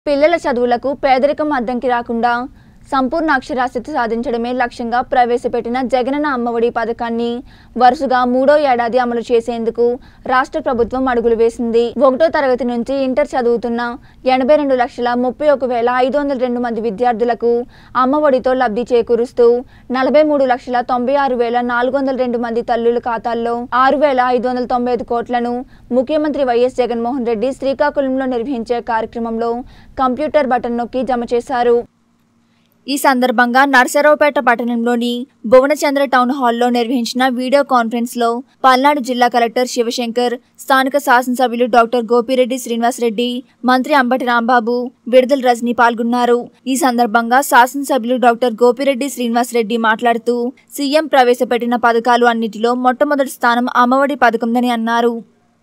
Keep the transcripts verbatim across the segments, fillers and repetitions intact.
పిల్లల చదువులకు పేదరికం అడ్డంకి రాకుండా సంపూర్ణ అక్షరాస్యత సాధించడమే లక్ష్యంగా ప్రవేశపెట్టిన జగనన్న అమ్మఒడి పథకాన్ని వరుసగా మూడో ఏడాది అమలు చేసేందుకు రాష్ట్ర ప్రభుత్వం అడుగులు వేసింది. ఒకటో తరగతి నుంచి ఇంటర్ చదువుతున్న ఎనభై రెండు లక్షల ముప్పై ఒక వేల ఐదు వందల రెండు మంది విద్యార్థులకు అమ్మఒడితో లబ్ధి చేకూరుస్తూ నలభై మూడు లక్షల తొంభై ఆరు వేల నాలుగు వందల రెండు మంది తల్లుల ఖాతాల్లో ఆరు వేల ఐదు వందల తొంభై ఐదు కోట్లను ముఖ్యమంత్రి వైఎస్ జగన్మోహన్ రెడ్డి శ్రీకాకుళంలో నిర్వహించే కార్యక్రమంలో కంప్యూటర్ బటన్ నొక్కి జమ చేశారు. ఈ సందర్భంగా నర్సరావుపేట పట్టణంలోని భువనచంద్ర టౌన్ హాల్లో నిర్వహించిన వీడియో కాన్ఫరెన్స్ లో పల్నాడు జిల్లా కలెక్టర్ శివశంకర్, స్థానిక శాసనసభ్యులు డాక్టర్ గోపిరెడ్డి శ్రీనివాసరెడ్డి, మంత్రి అంబటి రాంబాబు, విడుదల రజని పాల్గొన్నారు. ఈ సందర్భంగా శాసనసభ్యులు డాక్టర్ గోపిరెడ్డి శ్రీనివాసరెడ్డి మాట్లాడుతూ సీఎం ప్రవేశపెట్టిన పథకాలు అన్నిటిలో మొట్టమొదటి స్థానం అమ్మఒడి పథకందని అన్నారు.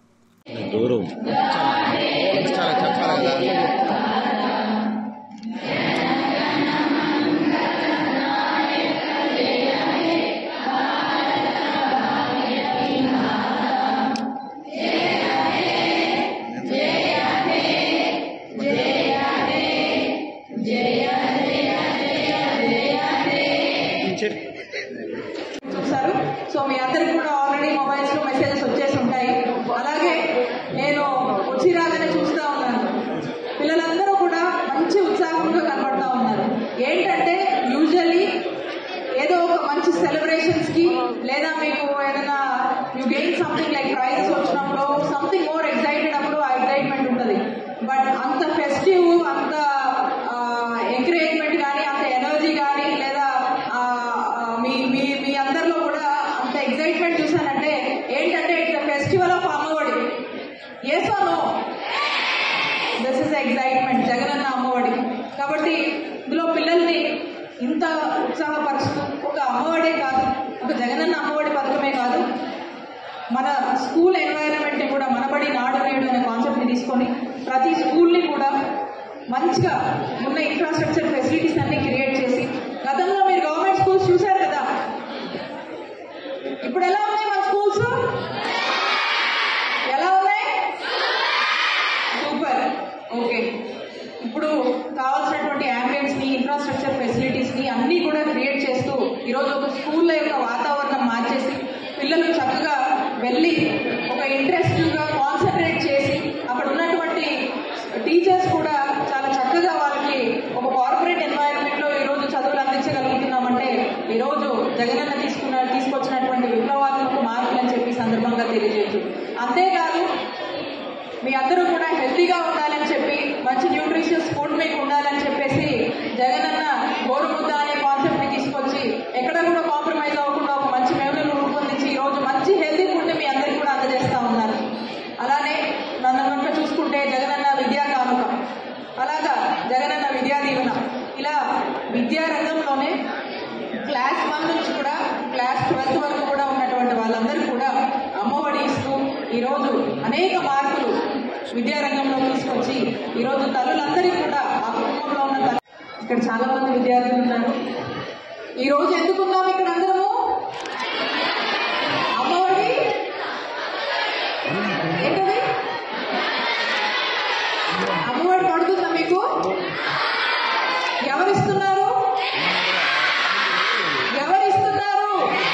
చూసారు. సో మీ అందరికి కూడా ఆల్రెడీ మొబైల్స్ లో మెసేజెస్ వచ్చేసి ఉంటాయి. అలాగే నేను వచ్చి రాగానే చూస్తూ ఉన్నాను, పిల్లలందరూ కూడా మంచి ఉత్సాహంగా కనబడతా ఉన్నారు. ఏంటంటే యూజువల్లీ ఏదో ఒక మంచి సెలబ్రేషన్స్ కి లేదా మీకు ఏదైనా you gain something like prizes వచ్చినప్పుడు సంథింగ్ మోర్ ఎక్సైటెడ్ అప్పుడు ఆ ఎక్సైట్మెంట్ ఉంటుంది. బట్ అంత ఫెస్టివ్, అంత ఎంకరేజ్మెంట్ కానీ, అంత ఎనర్జీ కానీ, లేదా మీ మీ మీ అందరిలో కూడా అంత ఎక్సైట్మెంట్ చూసానంటే ఏంటంటే it's festival of Ammavodi. Yes or no? This is excitement Jagananna Ammavodi. కాబట్టి ఇందులో పిల్లల్ని ఇంత ఉత్సాహపరుస్తూ ఒక అమ్మఒడే కాదు, ఒక జగనన్న అమ్మఒడి పథకమే కాదు, మన స్కూల్ ఎన్వైరన్మెంట్ ని కూడా మనబడి నాడు నేడు అనే కాన్సెప్ట్ ని తీసుకొని ప్రతి స్కూల్ని కూడా మంచిగా ఉన్న ఇన్ఫ్రాస్ట్రక్చర్ ఫెసిలిటీస్ అన్ని క్రియేట్ చేసి, గతంలో మీరు గవర్నమెంట్ స్కూల్స్ చూశారు కదా, ఇప్పుడు ఎలా ఉన్నాయి మన స్కూల్స్? ఎలా ఉన్నాయి? సూపర్. ఓకే, ఇప్పుడు కావాల్సినటువంటి అంబియన్స్ ని, ఇన్ఫ్రాస్ట్రక్చర్ ఫెసిలిటీస్ ని అన్ని కూడా క్రియేట్ చేస్తూ ఈరోజు ఒక స్కూల్ యొక్క వాతావరణం మార్చేసి పిల్లలు చక్కగా వెళ్ళి ఒక ఇంట్రెస్ట్ గా కాన్సన్ట్రేట్ చేసి అక్కడ ఉన్నటువంటి టీచర్స్ కూడా చాలా చక్కగా వాళ్ళకి ఒక కార్పొరేట్ ఎన్వైరన్మెంట్ లో ఈరోజు చదువులు అందించగలుగుతున్నామంటే ఈరోజు జగనన్న తీసుకున్న తీసుకొచ్చినటువంటి విప్లవాత్మక మార్పులు అని చెప్పి సందర్భంగా తెలియజేయచ్చు. అంతేకాదు మీ అందరూ కూడా హెల్తీగా ఉండాలని చెప్పి, మంచి న్యూట్రిషియస్ ఫుడ్ మీకు ఉండాలని చెప్పేసి జగనన్న గోరుముద్ద అనే కాన్సెప్ట్ ని తీసుకొచ్చి ఎక్కడ కూడా కాంప్రమైజ్ అవ్వకుండా ఒక మంచి మెమరీని రూపొందించి ఈరోజు మంచి హెల్తీ ఫుడ్ ని మీ అందరికీ కూడా అందజేస్తా ఉన్నారు. అలానే నన్ను కనుక చూసుకుంటే జగనన్న విద్యా కానుక, అలాగా జగనన్న విద్యా దీవెన, ఇలా విద్యా రంగంలోనే క్లాస్ వన్ నుంచి కూడా క్లాస్ ట్వెల్త్ వరకు కూడా ఉన్నటువంటి వాళ్ళందరూ కూడా అమ్మఒడి ఇస్తూ ఈరోజు అనేక మార్పులు విద్యారంగంలో తీసుకొచ్చి ఈరోజు తల్లులందరికీ కూడా ఆ కుటుంబంలో ఉన్న తల్లి, ఇక్కడ చాలా మంది విద్యార్థులు ఉన్నారు. ఈ రోజు ఎందుకున్నాం ఇక్కడ అందరము? అమ్మఒడి ఏంటది? అమ్మఒడి పడుతుందా మీకు? ఎవరిస్తున్నారు? ఎవరిస్తున్నారు?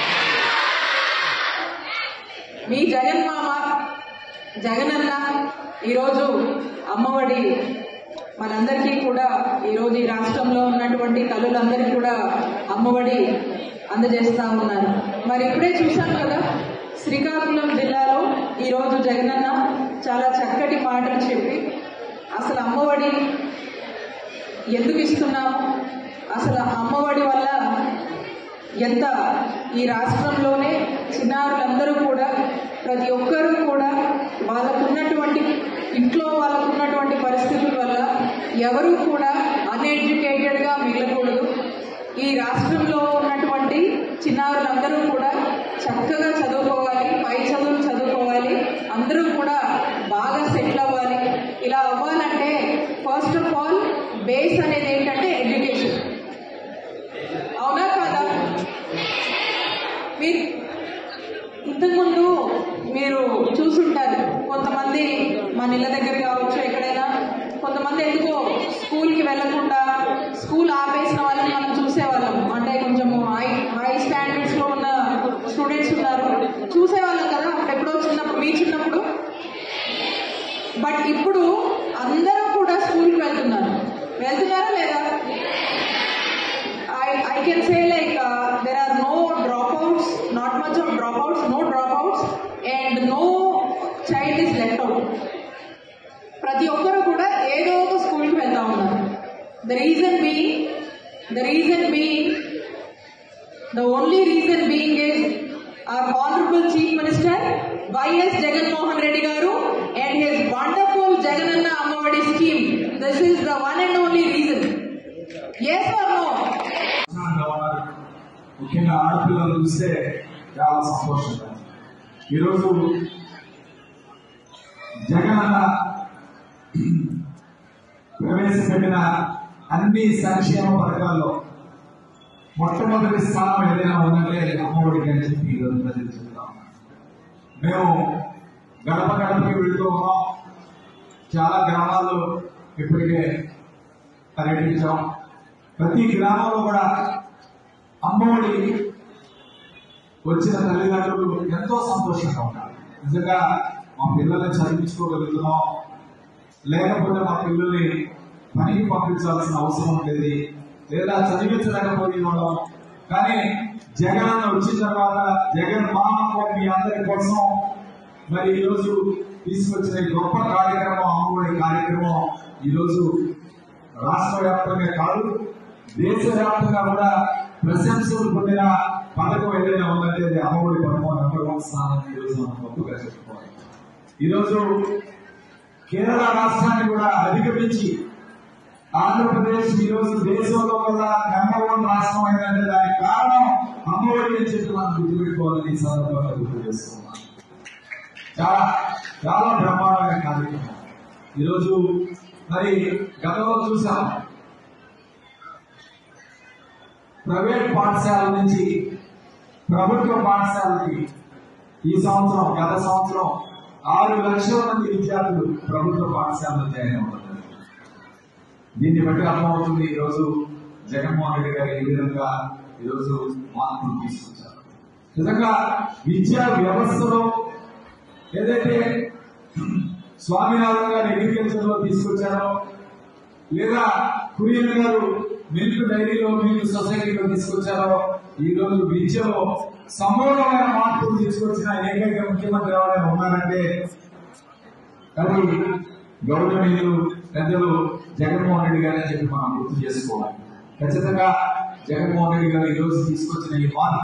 మీ జగన్ మామ జగనన్న ఈరోజు అమ్మఒడి మనందరికీ కూడా ఈరోజు ఈ రాష్ట్రంలో ఉన్నటువంటి తల్లులందరికీ కూడా అమ్మఒడి అందజేస్తా ఉన్నారు. మరి ఇప్పుడే చూశాను కదా, శ్రీకాకుళం జిల్లాలో ఈరోజు జగనన్న చాలా చక్కటి మాటలు చెప్పి అసలు అమ్మఒడి ఎందుకు ఇస్తున్నాము, అసలు అమ్మఒడి వల్ల ఎంత ఈ రాష్ట్రంలోనే చిన్నారులందరూ కూడా ప్రతి ఒక్కరూ కూడా వాళ్ళకున్నటువంటి ఇంట్లో వాళ్ళకున్నటువంటి పరిస్థితుల వల్ల ఎవరు కూడా అన్ఎడ్యుకేటెడ్ గా మిగలకూడదు. ఈ రాష్ట్రంలో ఉన్నటువంటి చిన్నారులందరూ కూడా చక్కగా చదువుకోవాలి, పై చదువులు చదువుకోవాలి, అందరూ కూడా బాగా సెటిల్ అవ్వాలి. ఇలా అవ్వాలంటే ఫస్ట్ ఆఫ్ ఆల్ బేస్ అనేది ఏంటంటే ఎడ్యుకేషన్. అవునా కాదా? మీరు ఇంతకుముందు మీరు చూసుంటారు, కొంతమంది మన ఇళ్ళ దగ్గర కావచ్చు, ఎక్కడైనా కొంతమంది ఎందుకో వెళ్లకుండా స్కూల్ ఆపేసిన వాళ్ళని మనం చూసేవాళ్ళం. అంటే కొంచెం హై హై స్టాండర్డ్స్ లో ఉన్న స్టూడెంట్స్ ఉన్నారు, చూసేవాళ్ళం కదా ఎప్పుడో చిన్నప్పుడు, మీ చిన్నప్పుడు. బట్ ఇప్పుడు అందరూ కూడా స్కూల్కి వెళ్తున్నారు. వెళ్తున్నారా లేదా? I I can say like there are no dropouts, not much of dropouts, no dropouts and no child is left out. ప్రతి ఒక్కరు కూడా ఏదో ఒక స్కూల్కి వెళ్తా ఉన్నారు. The reason being the reason being the only reason being is our honorable chief minister Y S Jagannath Reddy garu and his wonderful Jagananna Ammavadi scheme. This is the one and only reason. Yes or no? ముఖ్యంగా ఆడపిల్లలు చూస్తే చాలా సంతోషంగా ఈరోజు జగనన్న ప్రవేశపెట్టిన అన్ని సంక్షేమ పథకాల్లో మొట్టమొదటి స్థానం ఏదైనా ఉందంటే అమ్మఒడికి అని చెప్పి ఈరోజు ప్రజలు చెప్తాం. మేము గడప గడపకి వెళ్తూ ఉన్నాం. చాలా గ్రామాల్లో ఇప్పటికే పర్యటించాం. ప్రతి గ్రామంలో కూడా అమ్మఒడి వచ్చిన తల్లిదండ్రులు ఎంతో సంతోషంగా ఉన్నారు. నిజంగా మా పిల్లల్ని చదివించుకోగలుగుతున్నాం, లేకపోతే మా పిల్లల్ని పనికి పంపించాల్సిన అవసరం ఉండేది, లేదా చదివించలేకపోయి వాళ్ళం. కానీ జగన్ వచ్చిన తర్వాత జగన్ మా మీ అందరి కోసం మరి ఈరోజు తీసుకొచ్చిన గొప్ప కార్యక్రమం అమ్మఒడి కార్యక్రమం ఈరోజు రాష్ట్ర వ్యాప్తంగా కాదు, దేశవ్యాప్తంగా కూడా ప్రశంసలు పొందిన పథకం ఏదైనా ఉందంటే అది అమ్మఒడి పథకం. నెంబర్ వన్ స్థానం ఈరోజు మనం గొప్పగా చెప్పుకోవాలి. ఈరోజు కేరళ రాష్ట్రాన్ని కూడా అధిగమించి ఆంధ్రప్రదేశ్ ఈరోజు దేశంలో కూడా నెంబర్ వన్ రాష్ట్రం అయిందంటే దానికి కారణం అమ్మఒడి అని చెప్పి మనం గుర్తుపెట్టుకోవాలని ఈ సందర్భంగా గుర్తు చేస్తున్నాం. చాలా చాలా బ్రహ్మాండమైన కార్యక్రమం. ఈరోజు మరి గతంలో చూసాం, ప్రైవేట్ పాఠశాల నుంచి ప్రభుత్వ పాఠశాలకి ఈ సంవత్సరం గత సంవత్సరం ఆరు లక్షల మంది విద్యార్థులు ప్రభుత్వ పాఠశాలలో జాయిన్ అవుతారు. దీన్ని బట్టి అర్థమవుతుంది ఈరోజు జగన్మోహన్ రెడ్డి గారు ఏ విధంగా ఈరోజు మార్పులు తీసుకొచ్చారు. నిజంగా విద్యా వ్యవస్థలో ఏదైతే స్వామినాథన్ గారు అగ్రికల్చర్ లో తీసుకొచ్చారో, లేదా కురియన్ గారు మిల్క్ డైరీలో మిల్క్ సొసైటీలో తీసుకొచ్చారో, ఈ రోజు విద్యలో సమూలమైన మార్పులు తీసుకొచ్చిన ఏకైక ముఖ్యమంత్రి ఎవరైనా ఉన్నారంటే అది గౌరవనీయులు పెద్దలు జగన్మోహన్ రెడ్డి గారు అని చెప్పి మనం గుర్తు చేసుకోవాలి. ఖచ్చితంగా జగన్మోహన్ రెడ్డి గారు ఈ రోజు తీసుకొచ్చిన ఈ మార్పు